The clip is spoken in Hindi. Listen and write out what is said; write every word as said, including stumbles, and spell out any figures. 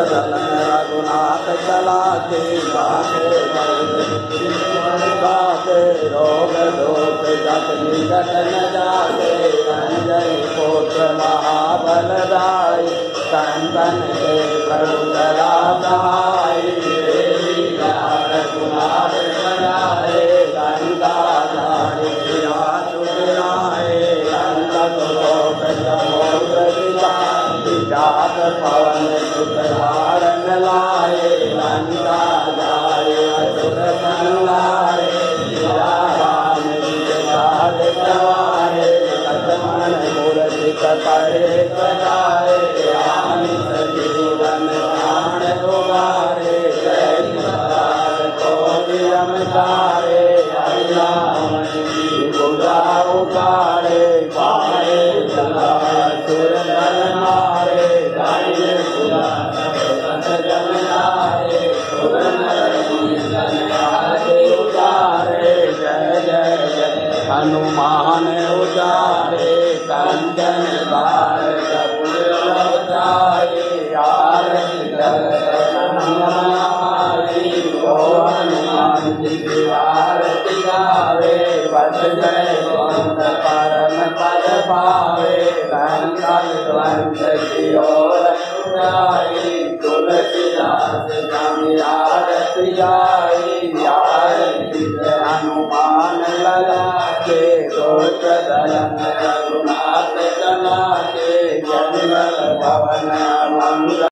रघुनाथ चला के गाते रोग दोष जत निकट न जाते अंजनी पुत्र महाबल दाई कंदन के प्रभु दया सहाय रघुनाथ बनाए गंगा जाने जात पवन सुत धारण लाए लंका जाए असुर संहारे राम विचार सवारे लक्ष्मण मूर्ति कपड़े सजाए राम सजीवन प्राण उबारे कोलियम तारे राम की बुरा उतारे पाए चला सुर दल मारे दाइने बुरा जन आए सुर नर उतारे जय जय जय हनुमान उतारे कंचन बार कपूर आरती ओ हनुमान जी की आरती गावे बस जय परम पद पावे कंचन ध्वंस की ओर तुलसीदास स्वामी आरती गाई आरती हनुमान लगा के दोष दलन रघुनाथ चला के जंगल भवन मंगल